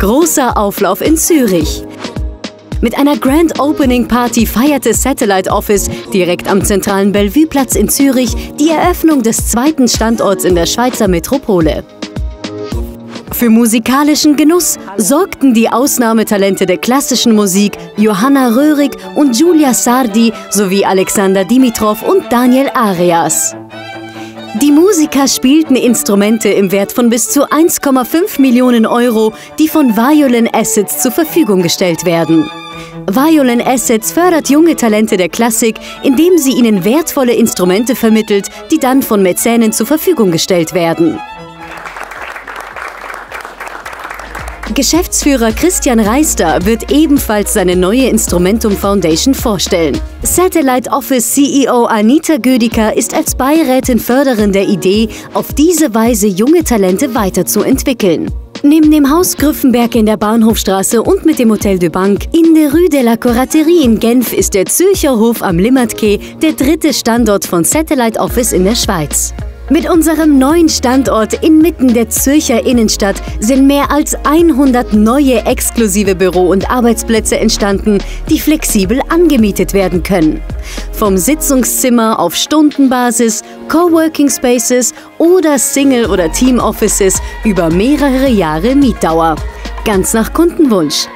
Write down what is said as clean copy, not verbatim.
Großer Auflauf in Zürich. Mit einer Grand Opening Party feierte Satellite Office direkt am zentralen Bellevue-Platz in Zürich die Eröffnung des zweiten Standorts in der Schweizer Metropole. Für musikalischen Genuss sorgten die Ausnahmetalente der klassischen Musik Johanna Röhrig und Giulia Sardi sowie Alexander Dimitrov und Daniel Arias. Die Musiker spielten Instrumente im Wert von bis zu 1,5 Millionen Euro, die von Violin Assets zur Verfügung gestellt werden. Violin Assets fördert junge Talente der Klassik, indem sie ihnen wertvolle Instrumente vermittelt, die dann von Mäzenen zur Verfügung gestellt werden. Geschäftsführer Christian Reister wird ebenfalls seine neue Instrumentum Foundation vorstellen. Satellite Office CEO Anita Gödiker ist als Beirätin Förderin der Idee, auf diese Weise junge Talente weiterzuentwickeln. Neben dem Haus Grüffenberg in der Bahnhofstraße und mit dem Hotel de Banque in der Rue de la Coraterie in Genf ist der Zürcher Hof am Limmatquai der dritte Standort von Satellite Office in der Schweiz. Mit unserem neuen Standort inmitten der Zürcher Innenstadt sind mehr als 100 neue exklusive Büro- und Arbeitsplätze entstanden, die flexibel angemietet werden können. Vom Sitzungszimmer auf Stundenbasis, Coworking Spaces oder Single- oder Team-Offices über mehrere Jahre Mietdauer. Ganz nach Kundenwunsch.